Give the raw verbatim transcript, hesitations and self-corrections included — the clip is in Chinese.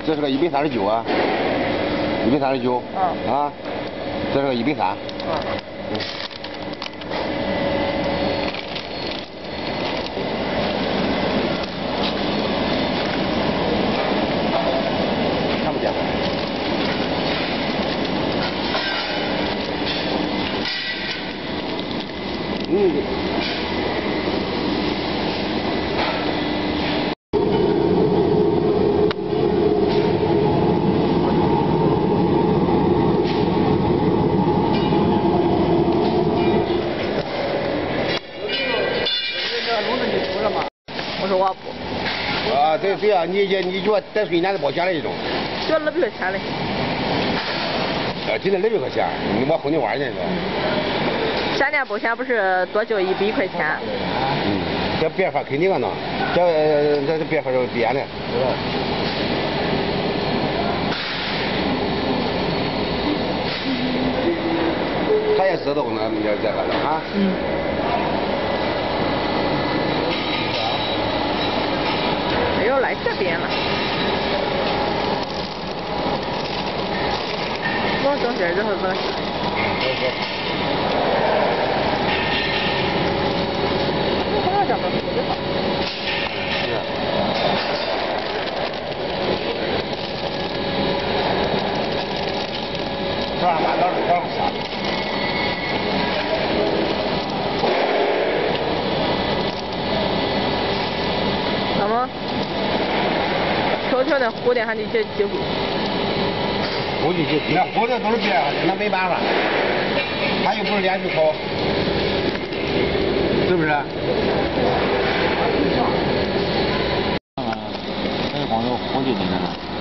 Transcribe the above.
这是个一百三十九啊，一百三十九。嗯。啊，这是个一百三。嗯。嗯。看不见。嗯。 我说我不。 啊，对对啊，你你你觉得再税年的保险的这种？ 就二百块钱嘞。 呃，今天二百块钱，你我哄你玩去是吧？ 前年保险不是多交一百块钱？ 嗯，这变法肯定啊，那这这这变法是编的。他也知道呢，你这个啊。嗯。 哎呦，来这边了。我中间然后这个。我好像讲的特别好。是。这样把道路道路下。 那么，条条的糊的还得去几乎。 糊的就那糊的都是别人的，那没办法，他又不是连续考，是不是？ 嗯，那光有糊的那个。